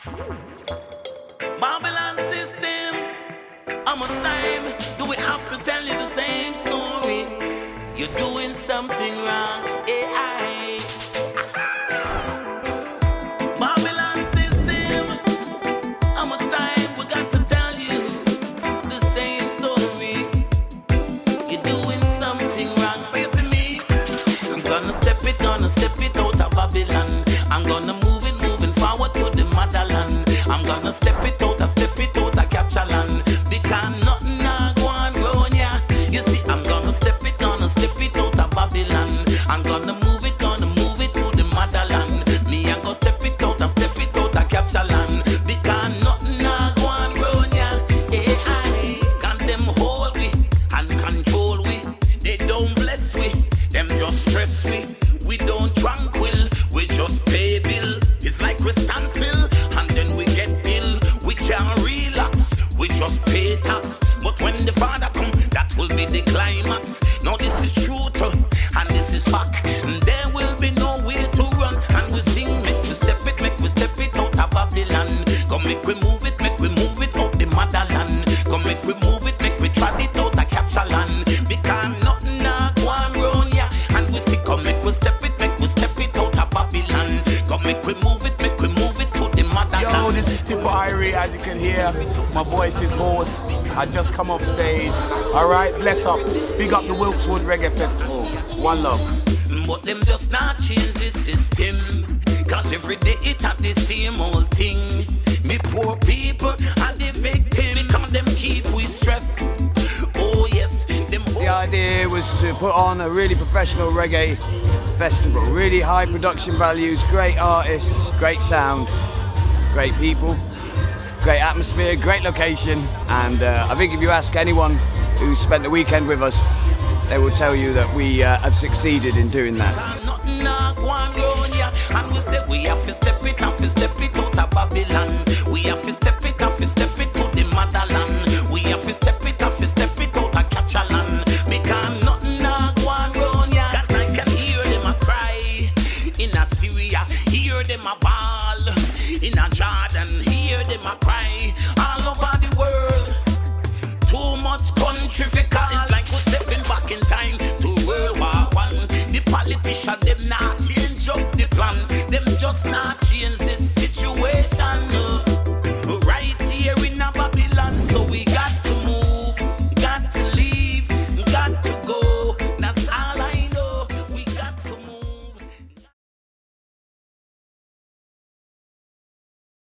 Babylon system, how much time do we have to tell you the same story? You're doing something wrong, AI. Babylon system, how much time we got to tell you the same story? You're doing something wrong, so you see me? I'm gonna step it out of Babylon. I'm gonna moving forward to the motherland. I'm gonna step it out of capture land. Because nothing go on round ya. You see, I'm gonna step it out of Babylon. I'm gonna move it to the motherland. Me, I'm gonna step it out of capture land. Because nothing go on round ya. AI, can them hold we and control we. They don't bless we, them just stress we. We don't tranquil, we just pay bill. It's like we stand still and then we get ill. We can't relax, we just pay tax. But when the Father come, that will be the climax. Now this is truth and this is fact. And there will be no way to run. And we sing, make we step it out of Babylon. Come make we move it out the motherland. Come make we move it, make we trot it out of capture land. Because nothing go on round ya. And we see, come make we step it out of Babylon. Come make we move it to the motherland. Yo, this is Tipper Irie, as you can hear. My voice is hoarse. I just come off stage. Alright, bless up. Big up the Wilkswood Reggae Festival. One love. But them just not change the system. Cause every day it have the same old thing. Me poor people are the victim. Because them keep we stressed. Oh yes, them. The idea was to put on a really professional reggae festival. Really high production values, great artists, great sound, great people, great atmosphere, great location. And I think if you ask anyone who spent the weekend with us, they will tell you that we have succeeded in doing that. And we say we have to step it out of Babylon. We have to step it to the motherland. We have to step it out of capture land. Because nothing go on round ya. Cause I can hear them a cry in a Syria, hear them a bawl in a Jordan, hear them a cry all over the world. Too much country for call. It's like we're stepping back in time to World War I. The politicians, them not change up the plan. Them just not change this situation.